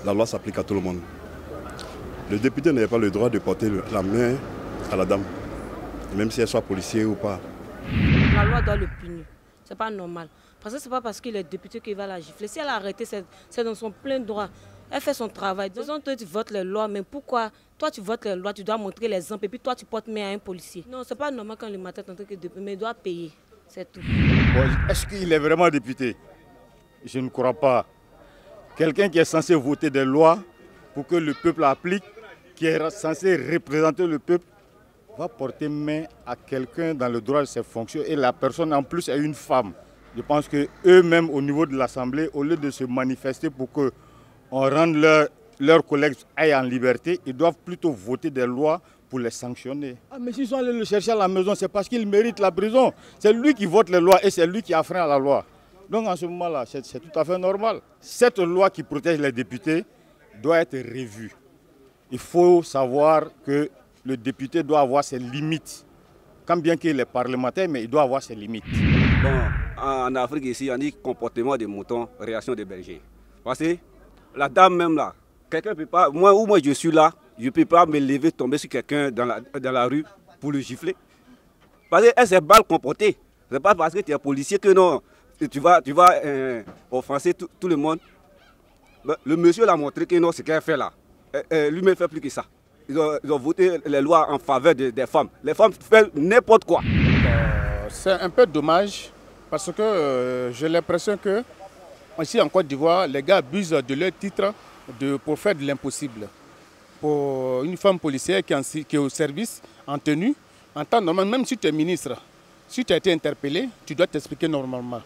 la loi s'applique à tout le monde. Le député n'a pas le droit de porter la main à la dame, même si elle soit policier ou pas. La loi doit le punir. C'est pas normal. Parce que c'est pas parce qu'il est député qu'il va la gifler. Si elle a arrêté, c'est dans son plein droit. Elle fait son travail. Disons que tu votes les lois, mais pourquoi toi tu votes les lois, tu dois montrer l'exemple et puis toi tu portes main à un policier. Non, c'est pas normal quand le matin tu entends que député, mais il doit payer. C'est tout. Bon, est-ce qu'il est vraiment député? Je ne crois pas. Quelqu'un qui est censé voter des lois pour que le peuple applique, qui est censé représenter le peuple, va porter main à quelqu'un dans le droit de ses fonctions et la personne en plus est une femme. Je pense qu'eux-mêmes au niveau de l'Assemblée, au lieu de se manifester pour qu'on rende leurs collègues aillent en liberté, ils doivent plutôt voter des lois pour les sanctionner. Ah, mais s'ils sont allés le chercher à la maison, c'est parce qu'il mérite la prison. C'est lui qui vote les lois et c'est lui qui affreint la loi. Donc en ce moment-là, c'est tout à fait normal. Cette loi qui protège les députés doit être revue. Il faut savoir que le député doit avoir ses limites. Quand bien qu'il est parlementaire, mais il doit avoir ses limites. Bon, en Afrique ici, on dit comportement des moutons, réaction des bergers. Parce que la dame même là, quelqu'un ne peut pas, moi je suis là, je ne peux pas me lever, tomber sur quelqu'un dans la rue pour le gifler. Parce qu'elle s'est mal comportée. Ce n'est pas parce que tu es policier que non, tu vas offenser tout le monde. Le monsieur l'a montré que non, ce qu'elle fait là, lui-même ne fait plus que ça. Ils ont voté les lois en faveur des femmes. Les femmes font n'importe quoi. C'est un peu dommage parce que j'ai l'impression que ici en Côte d'Ivoire, les gars abusent de leur titre pour faire de l'impossible. Pour une femme policière qui est au service, en tenue, en temps normal, même si tu es ministre, si tu as été interpellé, tu dois t'expliquer normalement.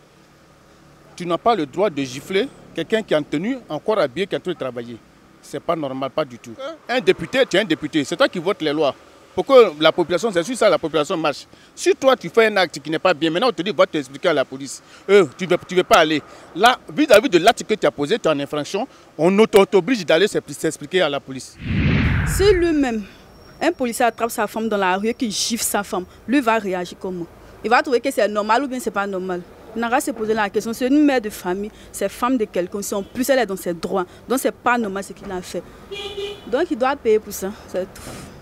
Tu n'as pas le droit de gifler quelqu'un qui est en tenue, encore habillé, qui est en train de travailler. C'est pas normal, pas du tout. Un député, tu es un député, c'est toi qui votes les lois. Pour que la population, c'est sur ça la population marche. Si toi tu fais un acte qui n'est pas bien, maintenant on te dit va t'expliquer à la police. Tu ne veux pas aller. Là, vis-à-vis de l'acte que tu as posé, tu es en infraction, on t'oblige d'aller s'expliquer à la police. Si lui-même, un policier attrape sa femme dans la rue et qu'il gifle sa femme, lui va réagir comment? Il va trouver que c'est normal ou bien c'est pas normal. Il n'a qu'à se poser la question, c'est une mère de famille, c'est femme de quelqu'un, si en plus elle est dans ses droits, donc c'est pas normal ce qu'il a fait. Donc il doit payer pour ça, c'est tout.